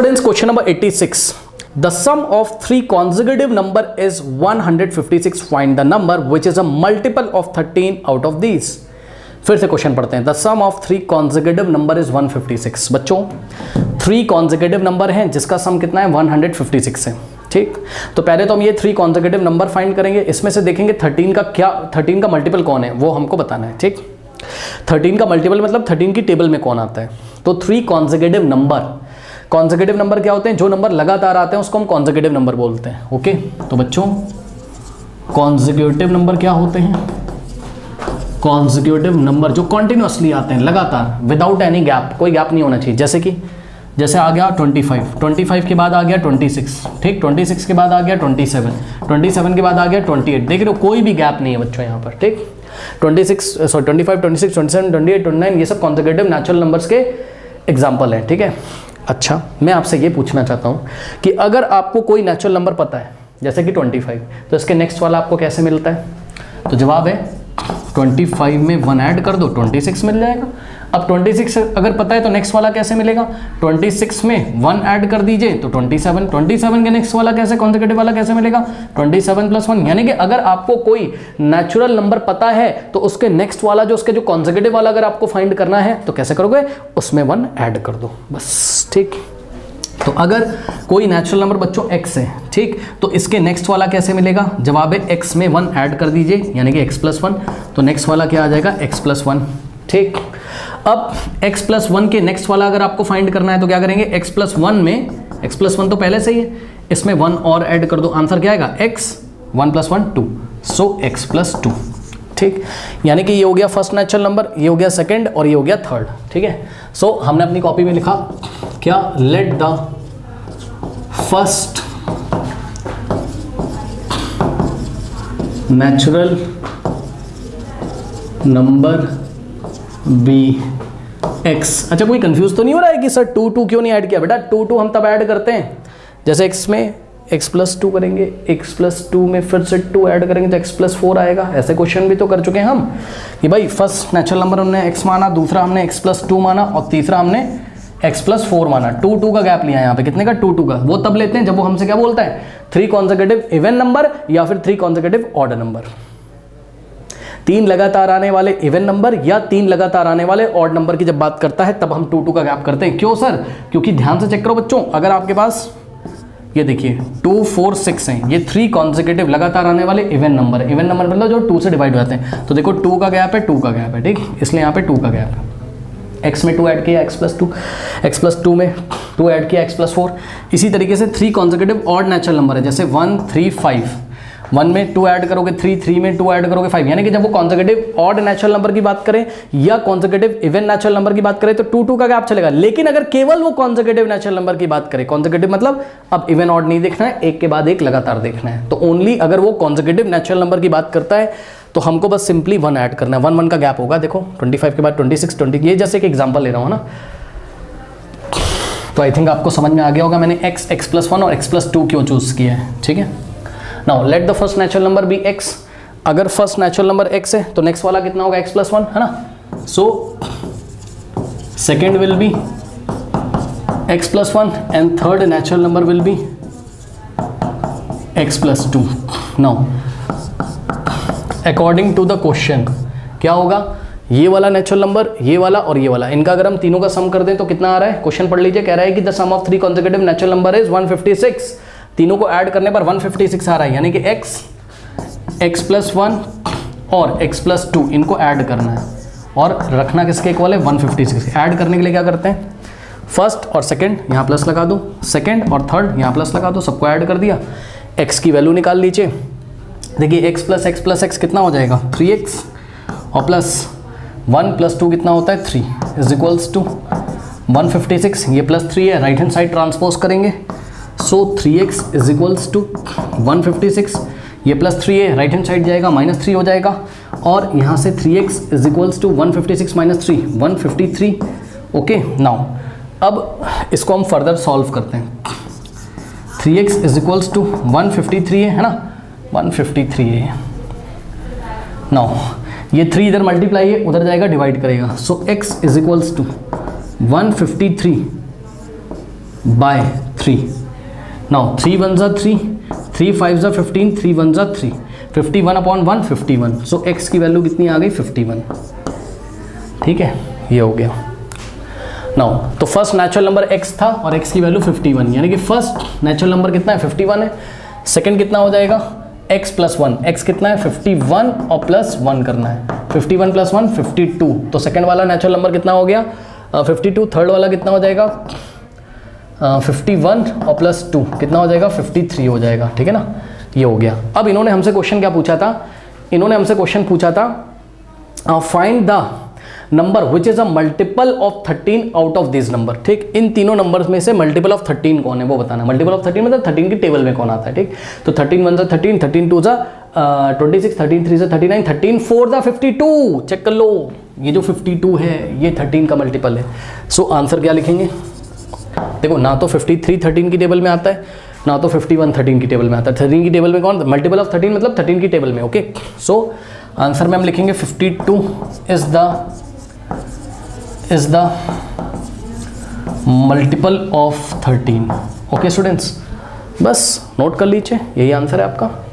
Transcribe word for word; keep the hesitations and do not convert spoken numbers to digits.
Students, question number eighty-six. The sum of three consecutive number is one hundred fifty-six. Find the number which is a multiple of thirteen out of these. फिर से question पढ़ते हैं. The sum of three consecutive number is one hundred fifty-six. बच्चों, three consecutive number हैं जिसका सम कितना है one hundred fifty-six है. ठीक, तो पहले तो हम ये थ्री consecutive नंबर फाइंड करेंगे. इसमें से देखेंगे थर्टीन का क्या, थर्टीन का मल्टीपल कौन है वो हमको बताना है. ठीक, थर्टीन का मल्टीपल मतलब थर्टीन की टेबल में कौन आता है. तो three consecutive number, consecutive number क्या होते हैं? जो नंबर लगातार आते हैं उसको हम कॉन्सेक्यूटिव नंबर बोलते हैं. ओके, तो बच्चों कॉन्सेक्यूटिव नंबर क्या होते हैं? कॉन्सेक्यूटिव नंबर जो कॉन्टिन्यूसली आते हैं, लगातार, विदाउट एनी गैप, कोई गैप नहीं होना चाहिए. जैसे कि जैसे आ गया पच्चीस, पच्चीस के बाद आ गया छब्बीस, ठीक, छब्बीस के बाद आ गया सत्ताईस, सत्ताईस के बाद आ गया अट्ठाईस. देख रहे हो, कोई भी गैप नहीं है बच्चों यहाँ पर. ठीक, छब्बीस सॉरी पच्चीस, छब्बीस, सत्ताईस, अट्ठाईस, उनतीस ये सब कॉन्सेक्यूटिव नेचुरल नंबर्स के एग्जाम्पल हैं. ठीक है. अच्छा, मैं आपसे ये पूछना चाहता हूँ कि अगर आपको कोई नेचुरल नंबर पता है जैसे कि पच्चीस, तो इसके नेक्स्ट वाला आपको कैसे मिलता है? तो जवाब है पच्चीस में वन ऐड कर दो, छब्बीस मिल जाएगा. अब छब्बीस अगर पता है तो नेक्स्ट वाला कैसे मिलेगा? छब्बीस में वन ऐड कर दीजिए तो सत्ताईस, सत्ताईस के नेक्स्ट वाला कैसे, कॉन्सेक्यूटिव वाला कैसे मिलेगा? सत्ताईस प्लस वन. यानी कि अगर आपको कोई नेचुरल नंबर पता है तो उसके नेक्स्ट वाला जो उसके जो कॉन्सेक्यूटिव वाला अगर आपको फाइंड करना है तो कैसे करोगे? उसमें वन ऐड कर दो बस. ठीक, तो अगर कोई नेचुरल नंबर बच्चों x है, ठीक, तो इसके नेक्स्ट वाला कैसे मिलेगा? जवाब है x में वन ऐड कर दीजिए यानी कि x प्लस वन. तो नेक्स्ट वाला क्या आ जाएगा? x plus one. ठीक, अब x प्लस वन के नेक्स्ट वाला अगर आपको फाइंड करना है तो क्या करेंगे? x प्लस वन में, x प्लस वन तो पहले से ही है, इसमें वन और ऐड कर दो. आंसर क्या आएगा? x, one plus one two, so x plus two. ठीक, यानी कि ये हो गया फर्स्ट नेचुरल नंबर, ये हो गया सेकंड और ये हो गया थर्ड. ठीक है. सो so, हमने अपनी कॉपी में लिखा क्या? Let the first natural number be x. अच्छा, कोई कंफ्यूज तो नहीं हो रहा है कि सर टू टू क्यों नहीं ऐड किया? बेटा टू टू हम तब ऐड करते हैं जैसे x में x प्लस टू करेंगे, x प्लस टू में फिर से टू ऐड करेंगे तो x प्लस फोर आएगा. ऐसे क्वेश्चन भी तो कर चुके हैं हम कि भाई फर्स्ट नेचुरल नंबर हमने x माना, दूसरा हमने x प्लस टू माना और तीसरा हमने x प्लस फोर माना. टू टू का गैप लिया यहाँ पे. कितने का? टू टू का. वो तब लेते हैं जब वो हमसे क्या बोलता है? थ्री कॉन्सेक्यूटिव इवन नंबर या फिर थ्री कॉन्सेक्यूटिव ऑड नंबर. तीन लगातार आने वाले इवन नंबर या तीन लगातार आने वाले ऑड नंबर की जब बात करता है तब हम टू टू का गैप करते हैं. क्यों सर? क्योंकि ध्यान से चेक करो बच्चों, अगर आपके पास ये देखिए टू फोर सिक्स हैं, ये थ्री कॉन्सेक्यूटिव लगातार आने वाले इवन नंबर है. इवन नंबर मतलब जो टू से डिवाइड हो जाते हैं. तो देखो टू का गैप है, टू का गैप है. ठीक, इसलिए यहाँ पे टू का गैप है. x में टू ऐड किया, x plus two, x plus two में टू ऐड किया, x प्लस फोर. इसी तरीके से three consecutive odd natural number है जैसे वन थ्री फाइव. वन में टू ऐड करोगे थ्री, थ्री में टू ऐड करोगे फाइव. यानी कि जब वो कॉन्सेक्यूटिव ऑड नेचुरल नंबर की बात करें या कॉन्सेक्यूटिव इवन नेचुरल नंबर की बात करें तो टू टू का गैप चलेगा. लेकिन अगर केवल वो कॉन्सेक्यूटिव नेचुरल नंबर की बात करें, कॉन्सेक्यूटिव मतलब अब इवन ऑड नहीं देखना है, एक के बाद एक लगातार देखना है, तो ओनली अगर वो कॉन्सेक्यूटिव नेचुरल नंबर की बात करता है तो हमको बस सिंपली वन ऐड करना है. वन वन का गैप होगा. देखो पच्चीस के बाद छब्बीस, बीस, ये जैसे एक एग्जांपल ले रहा हूँ ना. तो आई थिंक आपको समझ में आ गया होगा मैंने x, x प्लस वन और x प्लस टू क्यों चूज किया है. ठीक है. Now let the first natural number be x. अगर फर्स्ट नेचुरल नंबर x है तो नेक्स्ट वाला कितना होगा? x प्लस वन, है ना. So second will be x plus one and third natural number will be x plus two. Now according to the question क्या होगा? ये वाला नेचुरल नंबर, ये वाला और ये वाला, इनका अगर हम तीनों का सम कर दें तो कितना आ रहा है? क्वेश्चन पढ़ लीजिए. कह रहा है कि the sum of three consecutive natural number is one fifty six. तीनों को ऐड करने पर वन फिफ्टी सिक्स आ रहा है. यानी कि x, x प्लस वन और x प्लस टू इनको ऐड करना है और रखना किसके इक्वल है? One fifty six. ऐड करने के लिए क्या करते हैं? फर्स्ट और सेकंड यहाँ प्लस लगा दो, सेकंड और थर्ड यहाँ प्लस लगा दो, सबको ऐड कर दिया. x की वैल्यू निकाल लीजिए. देखिए x plus x plus x कितना हो जाएगा? थ्री एक्स और प्लस वन प्लस टू कितना होता है? Three is equals to one fifty six. ये प्लस थ्री है, राइट हैंड साइड ट्रांसपोज करेंगे. So three x is equals to one fifty six. ये प्लस थ्री है, राइट हैंड साइड जाएगा, minus three हो जाएगा. और यहाँ से three x is equals to one fifty six minus three, one fifty three. Okay. Now अब इसको हम फर्दर सॉल्व करते हैं. Three x is equals to one fifty three है ना, वन फिफ्टी थ्री है. नाउ ये थ्री इधर मल्टीप्लाई है, उधर जाएगा डिवाइड करेगा. So x is equals to one fifty three by three. Now three one ज़ा थ्री, थ्री फाइव ज़ा फिफ्टीन, थ्री वन ज़ा three, fifty one upon one fifty one. So x की value कितनी आ गई फिफ्टी वन। ठीक है, ये हो गया। नाउ तो फर्स्ट नेचुरल नंबर x था और x की वैल्यू फिफ्टी वन, यानी कि फर्स्ट नेचुरल नंबर कितना है फिफ्टी वन है। सेकंड कितना हो जाएगा x प्लस वन, एक्स कितना है फिफ्टी वन और प्लस वन करना है, fifty one plus one fifty two. तो सेकंड वाला नेचुरल नंबर कितना हो गया फिफ्टी टू, थर्ड वाला कितना हो जाएगा फिफ्टी वन और प्लस टू कितना हो जाएगा फिफ्टी थ्री हो जाएगा। ठीक है ना, ये हो गया। अब इन्होंने हमसे क्वेश्चन क्या पूछा था, इन्होंने हमसे क्वेश्चन पूछा था find the number which is a multiple of thirteen out of this number. ठीक, इन तीनों नंबर्स में से मल्टीपल ऑफ थर्टीन कौन है वो बताना। मल्टीपल ऑफ थर्टीन मतलब थर्टीन की टेबल में कौन आता है। ठीक, तो थर्टीन वन ज़ा थर्टीन, थर्टीन टू ज़ा ट्वेंटी सिक्स, थर्टीन थ्री ज़ा थर्टी नाइन, थर्टीन फोर ज़ा फिफ्टी टू। चेक कर लो, ये जो फिफ्टी टू है ये थर्टीन का मल्टीपल है। सो so, आंसर क्या लिखेंगे, देखो ना तो फिफ्टी थ्री थर्टीन की टेबल में आता है, ना तो फिफ्टी वन थर्टीन की टेबल में आता है। थर्टीन की टेबल में कौन, मल्टीपल ऑफ थर्टीन मतलब थर्टीन की टेबल में। ओके, सो आंसर में हम लिखेंगे fifty two is the is the multiple of thirteen. Okay students, बस नोट कर लीजिए, यही आंसर है आपका।